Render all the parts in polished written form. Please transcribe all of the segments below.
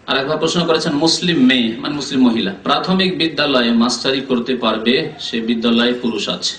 আর একবার প্রশ্ন করেছেন, মুসলিম মেয়ে মানে মুসলিম মহিলা প্রাথমিক বিদ্যালয়ে মাস্টারি করতে পারবে? সে বিদ্যালয়ে পুরুষ আছে।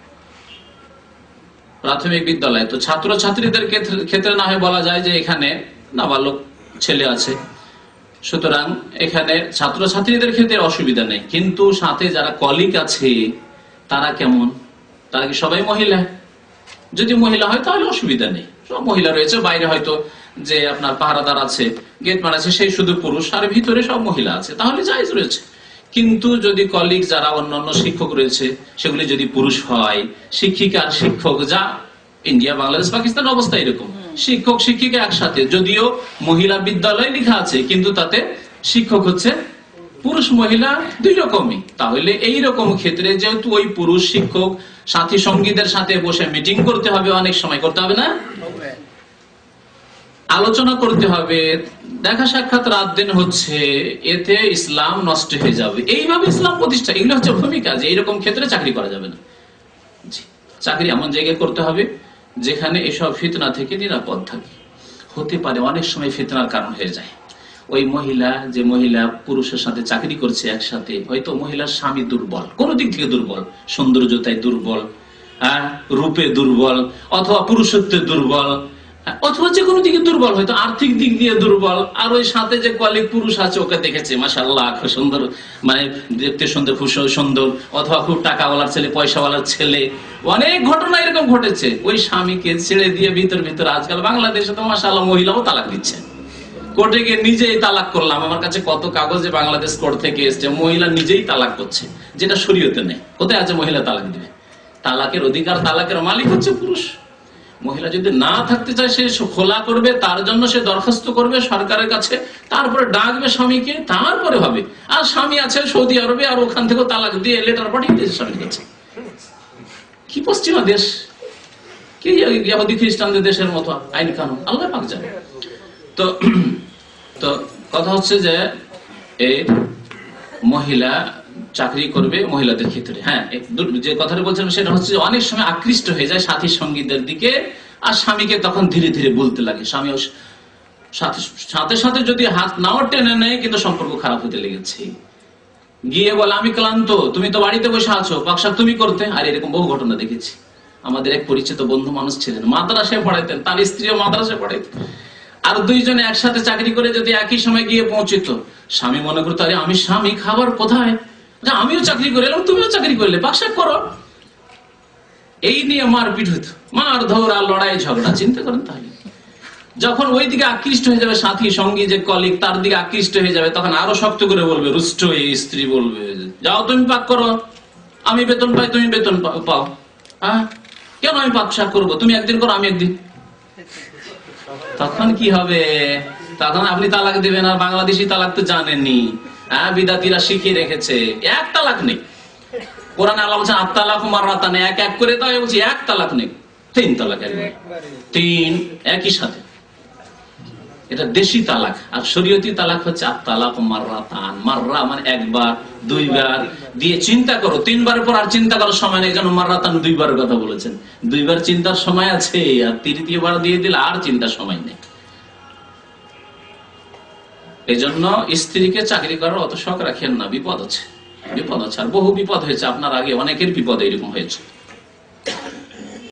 প্রাথমিক বিদ্যালয় তো ছাত্র ছাত্রীদের ক্ষেত্রে না হয় বলা যায় যে এখানে নাবালক ছেলে আছে, সুতরাং এখানে ছাত্র ছাত্রীদের ক্ষেত্রে অসুবিধা নেই। কিন্তু সাথে যারা কলিগ আছে তারা কেমন? তারা কি সবাই মহিলা? যদি মহিলা হয় তাহলে অসুবিধা নেই, সব মহিলা রয়েছে। বাইরে হয়তো যে আপনার পাহারাদার আছে, গেটম্যান আছে, সেই শুধু পুরুষ, আর ভিতরে সব মহিলা আছে, তাহলে জায়েজ রয়েছে। কিন্তু যদি কলিগ যারা অন্যান্য শিক্ষক রয়েছে সেগুলি যদি পুরুষ হয়, শিক্ষিকা আর শিক্ষক, যা ইন্ডিয়া বাংলাদেশ পাকিস্তান অবস্থা এরকম, শিক্ষক শিক্ষিকা একসাথে, যদিও মহিলা বিদ্যালয় লেখা আছে কিন্তু তাতে শিক্ষক হচ্ছে পুরুষ মহিলা দুই রকমই। তাহলে এই রকম ক্ষেত্রে যেহেতু ওই পুরুষ শিক্ষক সাথী সঙ্গীদের সাথে বসে মিটিং করতে হবে, অনেক সময় করতে হবে না, আলোচনা করতে হবে, দেখা সাক্ষাৎ রাত দিন হচ্ছে, এতে ইসলাম নষ্ট হয়ে যাবে। এইভাবে ইসলাম প্রতিষ্ঠা, এগুলো হচ্ছে ভূমিকা, যে এইরকম ক্ষেত্রে চাকরি করা যাবে না। চাকরি এমন জায়গায় করতে হবে যেখানে এসব ফিতনা থেকে নিরাপদ থাকে। হতে পারে অনেক সময় ফিতনার কারণ হয়ে যায়। ওই মহিলা, যে মহিলা পুরুষের সাথে চাকরি করছে একসাথে, হয়তো মহিলার স্বামী দুর্বল, কোন দিক থেকে দুর্বল, সৌন্দর্যতায় দুর্বল, রূপে দুর্বল, অথবা পুরুষত্বে দুর্বল, অথবা যে কোনো দিকে দুর্বল, হয়তো আর্থিক দিক দিয়ে দুর্বল। আর ওই সাথে যে কলিগ পুরুষ আছে ওকে দেখেছে মাশাআল্লাহ খুব সুন্দর, মানে দেখতে সুন্দর, খুব সুন্দর, অথবা খুব টাকাওয়ালার ছেলে, পয়সাওয়ালার ছেলে। অনেক ঘটনা এরকম ঘটেছে। ওই স্বামীকে ছেড়ে দিয়ে ভিতর আজকাল বাংলাদেশে তো মাশাআল্লাহ মহিলাও তালাক দিচ্ছে। কোর্টে গিয়ে নিজেই তালাক করলাম, আমার কাছে কত কাগজে বাংলাদেশ কোর্ট থেকে এসছে, মহিলা নিজেই তালাক করছে, যেটা শরীয়তে নেই। কোথায় আছে মহিলা তালাক দিবে? তালাকের অধিকার, তালাকের মালিক হচ্ছে পুরুষ। মহিলা যদি না থাকতে চায় সে খোলা করবে, তার জন্য সে দরখাস্ত করবে সরকারের কাছে, তারপরে ডাকবে স্বামীকে, তারপরে হবে। আর স্বামী আছে সৌদি আরবে, আর ওখান থেকে তালাক দিয়ে লেটার পাঠিয়ে দিয়েছে স্বামীর কাছে। কি পশ্চিমা দেশ, কি ইহুদি খ্রিস্টানদের দেশের মতো আইন কানুন, আল্লাহ পাক জানে। তো তো কথা হচ্ছে যে এই মহিলা চাকরি করবে মহিলাদের ক্ষেত্রে। হ্যাঁ, যে কথাটা বলছিলাম সেটা হচ্ছে অনেক সময় আকৃষ্ট হয়ে যায় সাথী সঙ্গীদের দিকে, আর স্বামীকে তখন ধীরে ধীরে বলতে লাগে। স্বামী সাথে সাথে যদি হাত নাও টেনে নেয়, কিন্তু সম্পর্ক খারাপ হতে লেগেছে, গিয়ে বলে আমি ক্লান্ত, তুমি তো বাড়িতে বসে আছো, পাকশাক তুমি করতে। আর এরকম বহু ঘটনা দেখেছি। আমাদের এক পরিচিত বন্ধু মানুষ ছিলেন, মাদ্রাসায় পড়াইতেন, তার স্ত্রীও মাদ্রাসায় পড়াইতেন। আর দুইজনে একসাথে চাকরি করে যদি একই সময় গিয়ে পৌঁছিত, স্বামী মনে করতো আরে আমি স্বামী, খাবার কোথায়, আমিও চাকরি করে এলাম, তুমিও চাকরি করলে, পাকশাক করো। এই নিয়ে মারপিট হইতো, মার ধরা, লড়াই ঝগড়া। চিন্তা করেন তাহলে যখন ওই দিকে আকৃষ্ট হয়ে যাবে সাথী সঙ্গী, যে কলিগ, তার দিকে আকৃষ্ট হয়ে যাবে, তখন আরো শক্ত করে বলবে, রুষ্ট হয়ে স্ত্রী বলবে, যাও তুমি পাক করো, আমি বেতন পাই তুমি বেতন পাও, হ্যাঁ কেন আমি পাকশাক করবো, তুমি একদিন করো আমি একদিন। তখন কি হবে? তখন আপনি তালাক দিবেন। আর বাংলাদেশি তালাক তো জানেননি, বিদাতিরা শিখিয়ে রেখেছে, এক তালাক নেই। কোরআনে আল্লাহ বলছেন আত-তালাক মাররাতান, এক এক করে দাও, বলছি এক তালাক নেই, তিন তালাক, তিন একই সাথে। এটা দেশি তালাক। আর শরীয়তি তালাক হচ্ছে আত-তালাক মাররাতান। মাররা মানে একবার, দুইবার দিয়ে চিন্তা করো, তিনবারের পর আর চিন্তা করার সময় নেই, যেন মাররাতান দুইবারের কথা বলেছেন। দুইবার চিন্তার সময় আছে, আর তৃতীয়বার দিয়ে দিলে আর চিন্তার সময় নেই। এই জন্য স্ত্রীকে চাকরি করার অত শখ রাখেন না, বিপদ আছে, বিপদ আছে। আর বহু বিপদ হয়েছে আপনার আগে, অনেকের বিপদ এরকম হয়েছে।